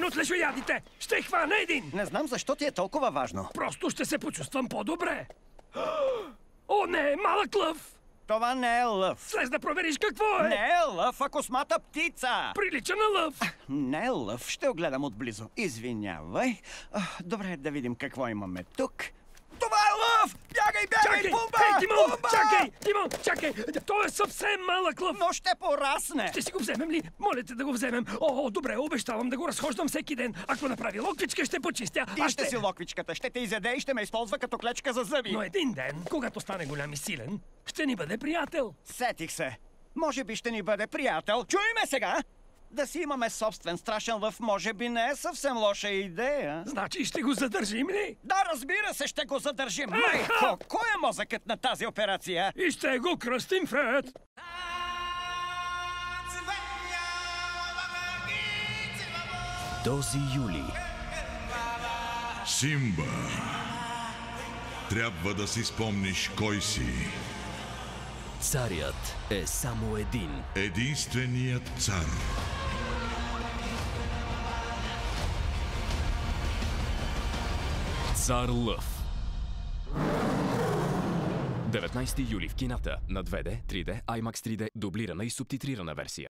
от лешоядите! Ще хвана един! Не знам защо ти е толкова важно. Просто ще се почувствам по-добре. О, не, малък лъв! Това не е лъв. Слез да провериш какво е! Не е лъв, а космата птица. Прилича на лъв! Не е лъв, ще огледам отблизо. Извинявай. Добре, да видим какво имаме тук. Това е лъв! Бягай, бягай, Чакай! Пумба! Ей, Тимон! Пумба! Чакай! Тимон, чакай! Той е съвсем малък лъв! Но ще порасне! Ще си го вземем ли? Моля те да го вземем. О, добре, обещавам да го разхождам всеки ден. Ако направи локвичка, ще почистя. Ти ще си локвичката, ще те изяде и ще ме използва като клечка за зъби. Но един ден, когато стане голям и силен, ще ни бъде приятел. Сетих се. Може би ще ни бъде приятел. Чуй ме сега! Да си имаме собствен страшен лъв, може би не е съвсем лоша идея. Значи ще го задържим ли? Да, разбира се, ще го задържим. Майко, кой е мозъкът на тази операция? И ще го кръстим Фред. Този юли Симба. Трябва да си спомниш кой си. царят е само един. Единственият цар. Цар Лъв. 19 юли в кината на 2D, 3D, IMAX 3D, дублирана и субтитрирана версия.